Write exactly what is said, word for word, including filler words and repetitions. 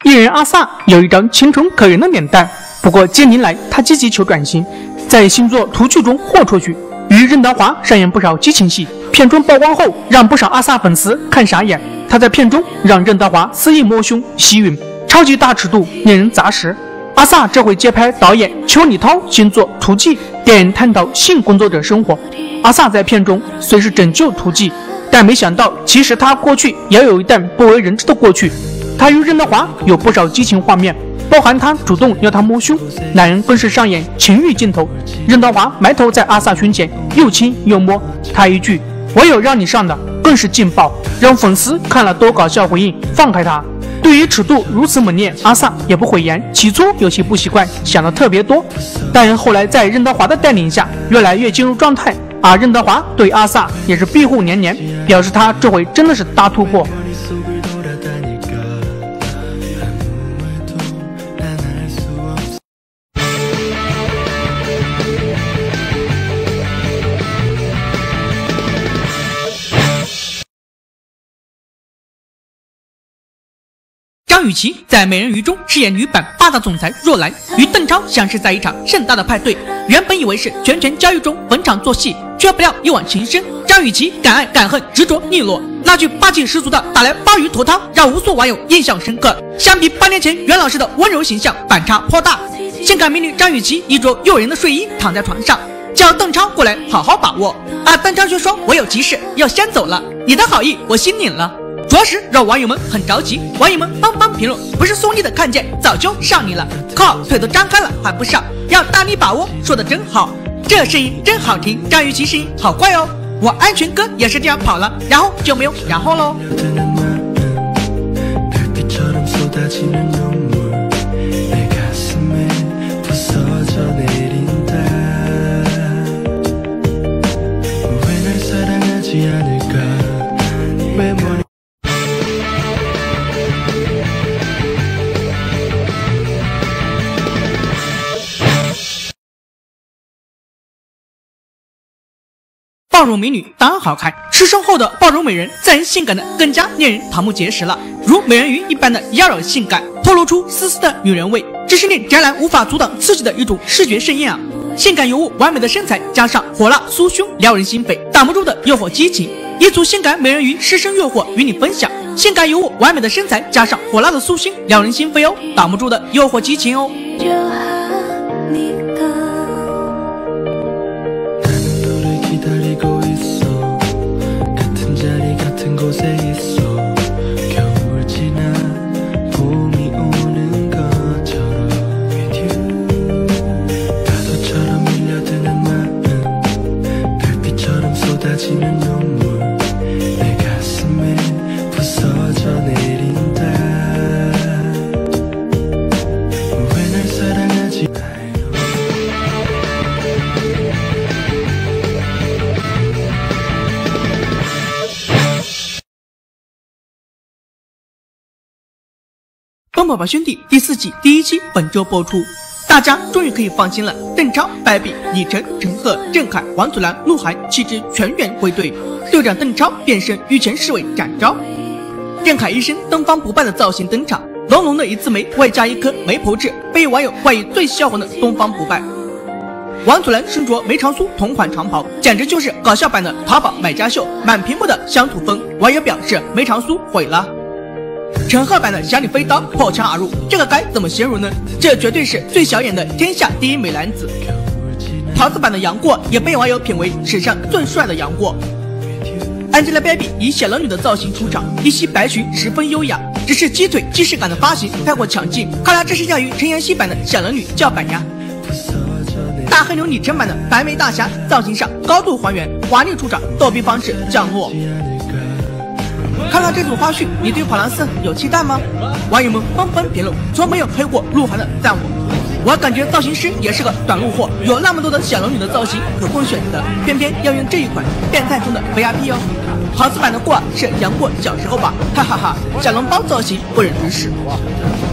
艺人阿 sa 有一张清纯可人的脸蛋，不过近年来他积极求转型，在新作《图剧》中豁出去，与任达华上演不少激情戏。片中曝光后，让不少阿 sa 粉丝看傻眼。他在片中让任达华肆意摸胸吸吮，超级大尺度，令人砸实。阿 sa 这回接拍导演邱礼涛新作《图记》，电影探讨性工作者生活。阿 sa 在片中虽是拯救图记，但没想到其实他过去也有一段不为人知的过去。他与任达华有不少激情画面，包含他主动要他摸胸，两人更是上演情欲镜头。任达华埋头在阿 sa 胸前又亲又摸，他一句我有让你上的更是劲爆，让粉丝看了都搞笑回应放开他。对于尺度如此猛烈，阿 sa 也不讳言，起初有些不习惯，想的特别多，但后来在任达华的带领下越来越进入状态。而任达华对阿 sa 也是庇护连连，表示他这回真的是大突破。张雨绮在《美人鱼》中饰演女版霸道总裁若兰，与邓超相识在一场盛大的派对。原本以为是拳拳交易中逢场作戏，却不料一往情深。张雨绮敢爱敢恨，执着利落，那句霸气十足的打来鲍鱼头汤，让无数网友印象深刻。相比八年前袁老师的温柔形象，反差颇大。性感美女张雨绮衣着诱人的睡衣躺在床上，叫邓超过来好好把握。而邓超却说：“我有急事要先走了，你的好意我心领了。”着实让网友们很着急，网友们纷纷评论：不是松力的看见早就上你了，靠，腿都张开了还不上，要大力把握，说的真好，这声音真好听，张雨绮声音好怪哦，我安全哥也是这样跑了，然后就没有然后喽。爆乳美女当然好看，失声后的爆乳美人自然性感的更加令人瞠目结舌了，如美人鱼一般的妖娆性感，透露出丝丝的女人味，这是令宅男无法阻挡刺激的一种视觉盛宴啊！性感尤物，完美的身材加上火辣酥胸，撩人心扉，挡不住的诱惑激情。一组性感美人鱼失声诱惑与你分享，性感尤物，完美的身材加上火辣的酥胸，撩人心扉哦，挡不住的诱惑激情哦。《奔跑吧兄弟》第四季第一期本周播出，大家终于可以放心了。邓超、白比、李晨、陈赫、郑恺、王祖蓝、鹿晗七支全员归队，队长邓超变身御前侍卫展昭，郑恺一身东方不败的造型登场，浓浓的一字眉外加一颗媒婆痣，被网友冠以最销魂的东方不败。王祖蓝身着梅长苏同款长袍，简直就是搞笑版的淘宝买家秀，满屏幕的乡土风，网友表示梅长苏毁了。陈赫版的侠女飞刀破墙而入，这个该怎么形容呢？这绝对是最小眼的天下第一美男子。桃子版的杨过也被网友评为史上最帅的杨过。Angelababy 以小龙女的造型出场，一袭白裙十分优雅，只是鸡腿既视感的发型太过强劲，看来这是要与陈妍希版的小龙女叫板呀。大黑牛李晨版的白眉大侠造型上高度还原，华丽出场，逗比方式降落。看了这组花絮，你对跑男四有期待吗？网友们纷纷评论，从没有黑过鹿晗的赞我。我感觉造型师也是个短路货，有那么多的小龙女的造型可供选择，偏偏要用这一款变态中的 V I P 哦。桃子版的过是杨过小时候吧，哈哈哈，小笼包造型不忍直视。